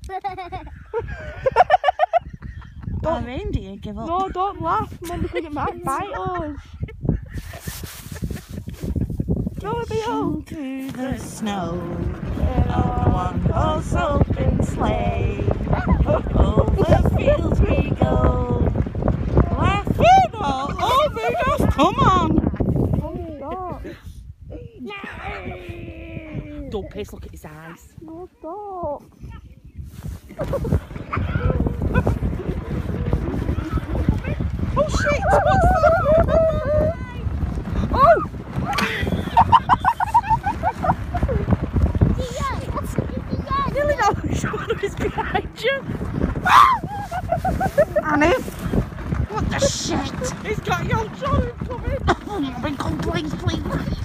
I mean, do you give up? No, don't laugh, Mum, because it might bite us. Dashing through the snow on a one-horse open sleigh. Over fields we go, laughing all over us. Come on! Stop. Don't piss, look at his eyes. No, stop. Oh shit! What's that? Oh! Nearly know someone is behind you. Annie! What the shit? He's got your John coming! Oh, please, please.